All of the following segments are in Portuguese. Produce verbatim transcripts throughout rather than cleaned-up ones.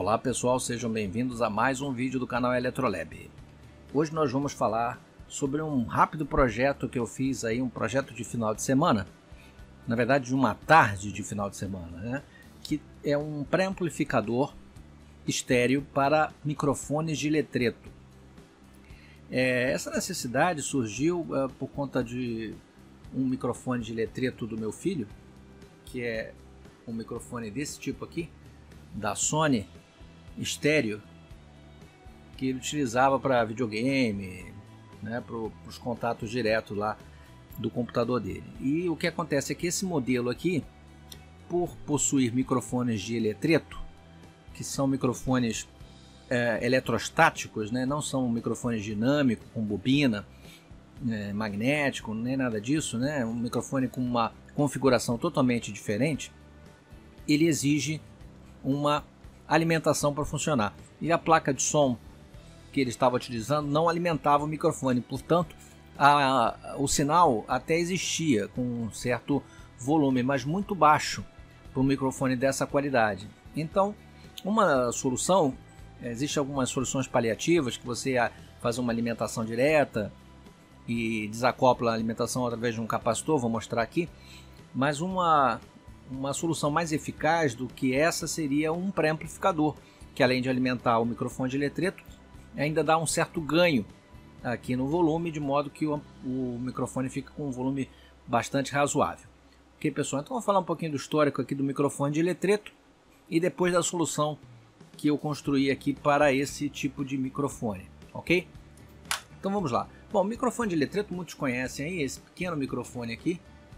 Olá pessoal, sejam bem-vindos a mais um vídeo do canal Eletrolab. Hoje nós vamos falar sobre um rápido projeto que eu fiz aí, um projeto de final de semana, na verdade de uma tarde de final de semana, né? Que é um pré-amplificador estéreo para microfones de letreto. É, essa necessidade surgiu é, por conta de um microfone de letreto do meu filho, que é um microfone desse tipo aqui, da Sony, estéreo, que ele utilizava para videogame, né, para os contatos diretos lá do computador dele. E o que acontece é que esse modelo aqui, por possuir microfones de letreto, que são microfones é, eletrostáticos, né, não são microfones dinâmicos com bobina, é, magnético, nem nada disso, né, um microfone com uma configuração totalmente diferente, ele exige uma alimentação para funcionar. E a placa de som que ele estava utilizando não alimentava o microfone, portanto a, a, o sinal até existia com um certo volume, mas muito baixo para um microfone dessa qualidade. Então, uma solução, existem algumas soluções paliativas que você faz uma alimentação direta e desacopla a alimentação através de um capacitor, vou mostrar aqui, mas uma Uma solução mais eficaz do que essa seria um pré-amplificador, que além de alimentar o microfone de letreto, ainda dá um certo ganho aqui no volume, de modo que o, o microfone fica com um volume bastante razoável. Ok, pessoal? Então vou falar um pouquinho do histórico aqui do microfone de letreto e depois da solução que eu construí aqui para esse tipo de microfone, ok? Então vamos lá. Bom, microfone de letreto muitos conhecem aí, esse pequeno microfone aqui,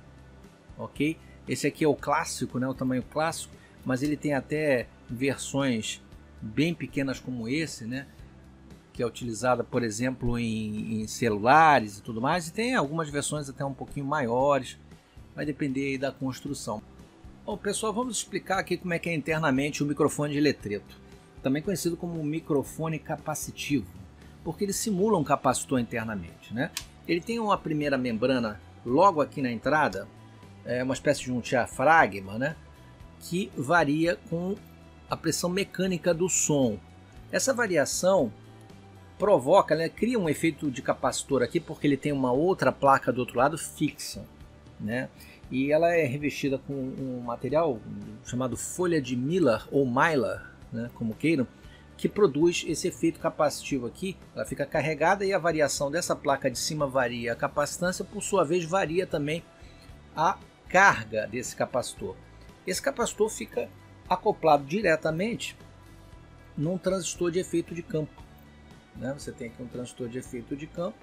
ok? Esse aqui é o clássico, né, o tamanho clássico, mas ele tem até versões bem pequenas como esse, né, que é utilizada, por exemplo, em, em celulares e tudo mais, e tem algumas versões até um pouquinho maiores, vai depender aí da construção. Bom, pessoal, vamos explicar aqui como é que é internamente o microfone de letreto, também conhecido como microfone capacitivo, porque ele simula um capacitor internamente, né? Ele tem uma primeira membrana logo aqui na entrada, é uma espécie de um diafragma, né, que varia com a pressão mecânica do som. Essa variação provoca, né, cria um efeito de capacitor aqui, porque ele tem uma outra placa do outro lado fixa, né, e ela é revestida com um material chamado folha de Mylar ou Mylar, né, como queiram, que produz esse efeito capacitivo aqui. Ela fica carregada e a variação dessa placa de cima varia a capacitância, por sua vez varia também a carga desse capacitor. Esse capacitor fica acoplado diretamente num transistor de efeito de campo, né? Você tem aqui um transistor de efeito de campo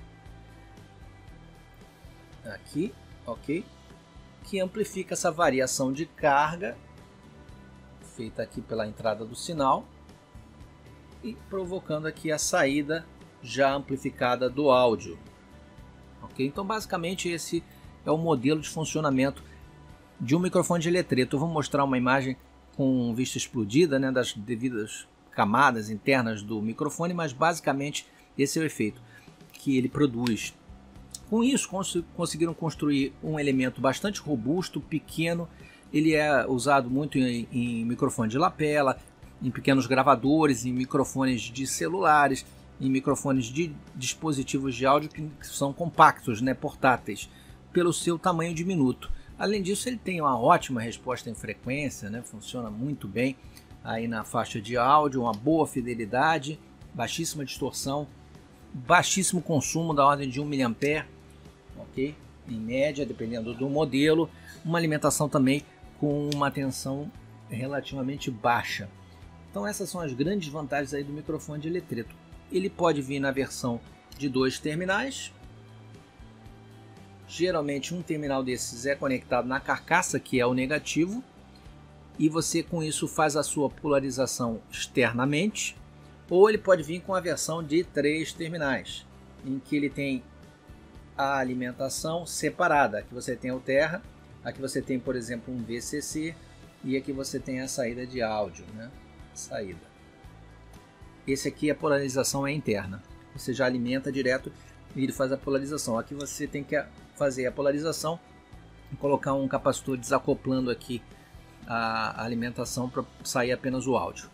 aqui, ok, que amplifica essa variação de carga feita aqui pela entrada do sinal e provocando aqui a saída já amplificada do áudio, ok? Então basicamente esse é o modelo de funcionamento de um microfone de letreto. Eu vou mostrar uma imagem com vista explodida, né, das devidas camadas internas do microfone, mas basicamente esse é o efeito que ele produz. Com isso, cons conseguiram construir um elemento bastante robusto, pequeno. Ele é usado muito em, em microfone de lapela, em pequenos gravadores, em microfones de celulares, em microfones de dispositivos de áudio que são compactos, né, portáteis, pelo seu tamanho diminuto. Além disso, ele tem uma ótima resposta em frequência, né? Funciona muito bem aí na faixa de áudio, uma boa fidelidade, baixíssima distorção, baixíssimo consumo da ordem de um miliampere, ok? Em média, dependendo do modelo, uma alimentação também com uma tensão relativamente baixa. Então essas são as grandes vantagens aí do microfone de letreto. Ele pode vir na versão de dois terminais. Geralmente um terminal desses é conectado na carcaça, que é o negativo, e você com isso faz a sua polarização externamente, ou ele pode vir com a versão de três terminais, em que ele tem a alimentação separada. Aqui você tem o terra, aqui você tem, por exemplo, um V C C, e aqui você tem a saída de áudio, né? Saída. Esse aqui a polarização é interna, você já alimenta direto e ele faz a polarização. Aqui você tem que fazer a polarização e colocar um capacitor desacoplando aqui a alimentação para sair apenas o áudio.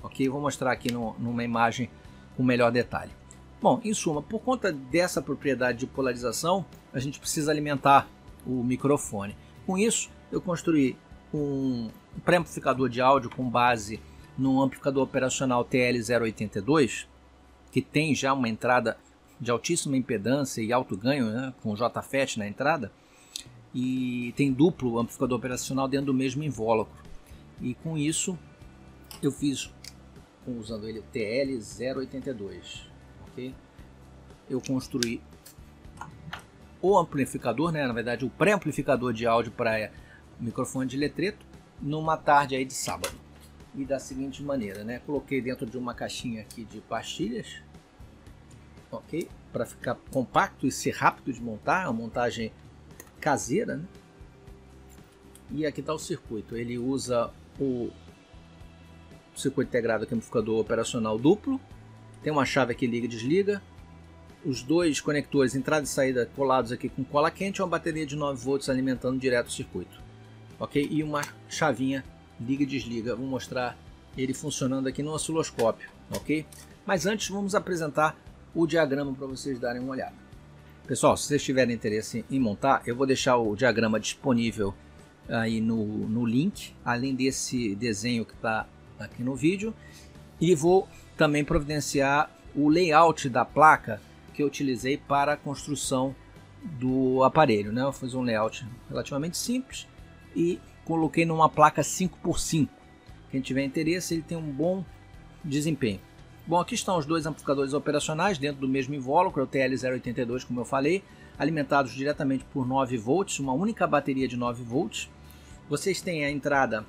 ok? Vou mostrar aqui no, numa imagem com melhor detalhe. Bom, em suma, por conta dessa propriedade de polarização, a gente precisa alimentar o microfone. Com isso, eu construí um pré-amplificador de áudio com base no amplificador operacional T L zero oitenta e dois, que tem já uma entrada de altíssima impedância e alto ganho, né, com J FET na entrada, e tem duplo amplificador operacional dentro do mesmo invólucro. E com isso, eu fiz, usando ele, o T L zero oitenta e dois. Okay? Eu construí o amplificador, né, na verdade o pré-amplificador de áudio para microfone de letreto, numa tarde aí de sábado. E da seguinte maneira, né, coloquei dentro de uma caixinha aqui de pastilhas, ok, para ficar compacto e ser rápido de montar, uma montagem caseira, né? E aqui está o circuito. Ele usa o circuito integrado aqui, amplificador operacional duplo. Tem uma chave aqui liga e desliga. Os dois conectores entrada e saída colados aqui com cola quente. Uma bateria de nove volts alimentando direto o circuito. Ok? E uma chavinha liga e desliga. Vou mostrar ele funcionando aqui no osciloscópio. Ok? Mas antes vamos apresentar o diagrama para vocês darem uma olhada. Pessoal, se vocês tiverem interesse em montar, eu vou deixar o diagrama disponível aí no, no link, além desse desenho que está aqui no vídeo. E vou também providenciar o layout da placa que eu utilizei para a construção do aparelho, né? Eu fiz um layout relativamente simples e coloquei numa placa cinco por cinco. Quem tiver interesse, ele tem um bom desempenho. Bom, aqui estão os dois amplificadores operacionais dentro do mesmo invólucro, o T L zero oitenta e dois, como eu falei, alimentados diretamente por nove volts, uma única bateria de nove volts. Vocês têm a entrada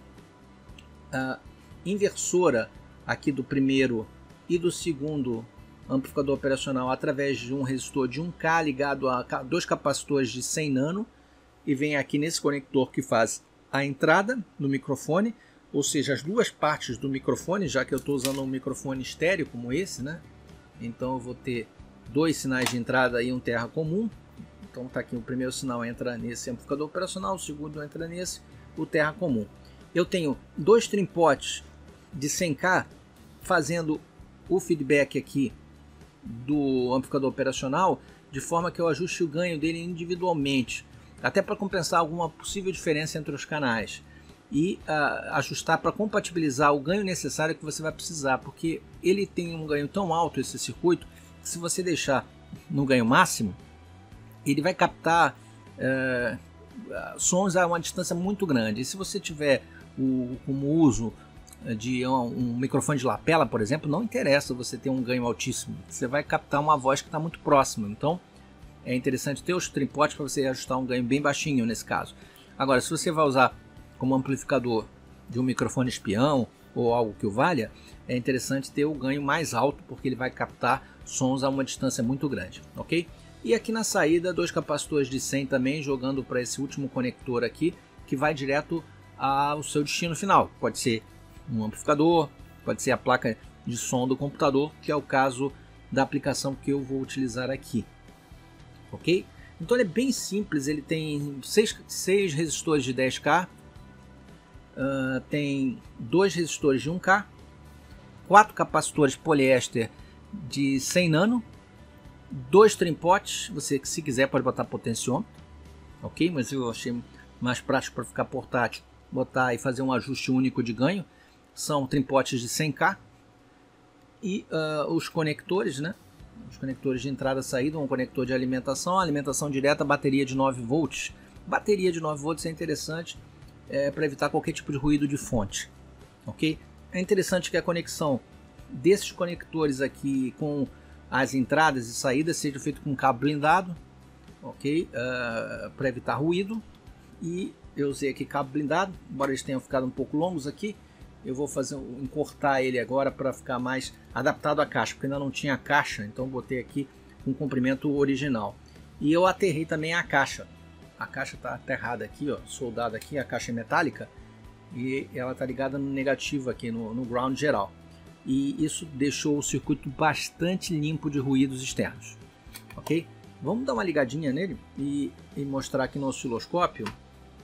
uh, inversora aqui do primeiro e do segundo amplificador operacional através de um resistor de um K ligado a dois capacitores de cem nano, e vem aqui nesse conector que faz a entrada no microfone, ou seja, as duas partes do microfone, já que eu estou usando um microfone estéreo como esse, né? Então eu vou ter dois sinais de entrada e um terra comum. Então tá aqui, o primeiro sinal entra nesse amplificador operacional, o segundo entra nesse, o terra comum. Eu tenho dois trimpotes de cem K fazendo o feedback aqui do amplificador operacional, de forma que eu ajuste o ganho dele individualmente, até para compensar alguma possível diferença entre os canais, e uh, ajustar para compatibilizar o ganho necessário que você vai precisar, porque ele tem um ganho tão alto, esse circuito, que se você deixar no ganho máximo, ele vai captar uh, sons a uma distância muito grande. E se você tiver o, como uso de um, um microfone de lapela, por exemplo, não interessa você ter um ganho altíssimo, você vai captar uma voz que está muito próxima. Então é interessante ter os tripodes para você ajustar um ganho bem baixinho nesse caso. Agora, se você vai usar como amplificador de um microfone espião ou algo que o valha, é interessante ter o ganho mais alto, porque ele vai captar sons a uma distância muito grande, ok? E aqui na saída, dois capacitores de cem também, jogando para esse último conector aqui, que vai direto ao seu destino final. Pode ser um amplificador, pode ser a placa de som do computador, que é o caso da aplicação que eu vou utilizar aqui, ok? Então ele é bem simples, ele tem seis, seis resistores de dez K, uh, tem dois resistores de um K, quatro capacitores poliéster de cem nano, dois trimpotes, você se quiser pode botar potenciômetro, ok? Mas eu achei mais prático para ficar portátil, botar e fazer um ajuste único de ganho. São trimpotes de cem K e uh, os conectores, né? Os conectores de entrada e saída, um conector de alimentação, alimentação direta, bateria de nove volts. Bateria de nove volts é interessante é, para evitar qualquer tipo de ruído de fonte, ok? É interessante que a conexão desses conectores aqui com as entradas e saídas seja feita com cabo blindado, ok? Uh, para evitar ruído. E eu usei aqui cabo blindado, embora eles tenham ficado um pouco longos aqui. Eu vou fazer encurtar ele agora para ficar mais adaptado à caixa, porque ainda não tinha caixa, então botei aqui um comprimento original. E eu aterrei também a caixa. A caixa está aterrada aqui, ó, soldada aqui, a caixa é metálica, e ela está ligada no negativo aqui, no, no ground geral. E isso deixou o circuito bastante limpo de ruídos externos, ok? Vamos dar uma ligadinha nele e, e mostrar aqui no osciloscópio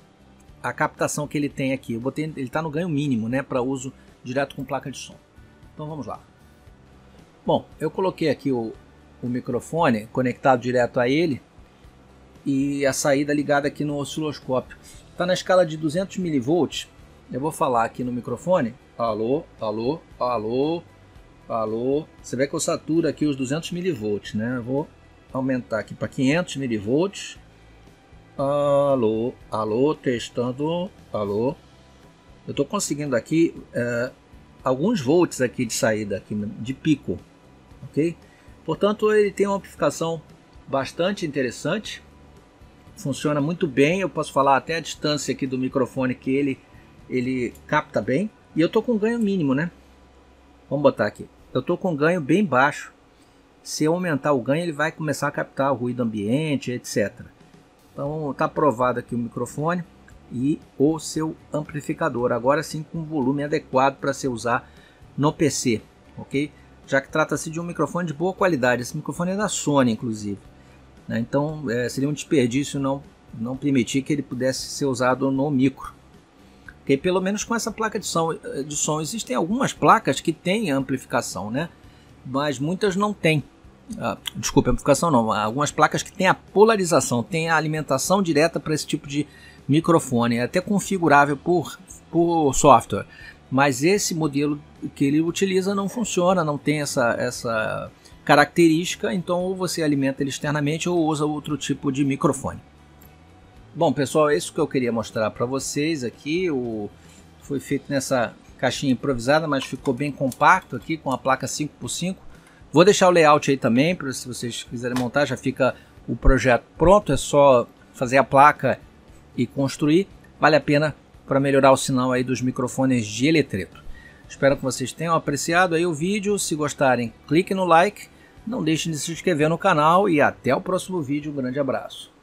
a captação que ele tem aqui. Eu botei, ele está no ganho mínimo, né, para uso direto com placa de som. Então vamos lá. Bom, eu coloquei aqui o, o microfone conectado direto a ele e a saída ligada aqui no osciloscópio. Está na escala de duzentos milivolts. Eu vou falar aqui no microfone. Alô, alô, alô, alô. Você vê que eu saturo aqui os duzentos milivolts, né? Eu vou aumentar aqui para quinhentos milivolts. Alô, alô, testando, alô. Eu estou conseguindo aqui é, alguns volts aqui de saída, aqui de pico, ok? Portanto, ele tem uma amplificação bastante interessante, funciona muito bem. Eu posso falar até a distância aqui do microfone que ele, ele capta bem. E eu estou com ganho mínimo, né? Vamos botar aqui. Eu estou com ganho bem baixo. Se eu aumentar o ganho, ele vai começar a captar o ruído ambiente, etcétera. Então está aprovado aqui o microfone e o seu amplificador, agora sim com volume adequado para se usar no P C, ok? Já que trata-se de um microfone de boa qualidade. Esse microfone é da Sony, inclusive, né? Então é, seria um desperdício não, não permitir que ele pudesse ser usado no micro, ok? Pelo menos com essa placa de som, de som. Existem algumas placas que têm amplificação, né? Mas muitas não têm. Ah, desculpa, amplificação não. Algumas placas que têm a polarização, têm a alimentação direta para esse tipo de microfone, é até configurável por, por software, mas esse modelo que ele utiliza não funciona, não tem essa, essa característica, então ou você alimenta ele externamente ou usa outro tipo de microfone. Bom pessoal, é isso que eu queria mostrar para vocês aqui. O, foi feito nessa caixinha improvisada, mas ficou bem compacto aqui com a placa cinco por cinco. Vou deixar o layout aí também, para se vocês quiserem montar, já fica o projeto pronto, é só fazer a placa e construir. Vale a pena para melhorar o sinal aí dos microfones de eletreto. Espero que vocês tenham apreciado aí o vídeo. Se gostarem, clique no like, não deixem de se inscrever no canal e até o próximo vídeo. Um grande abraço.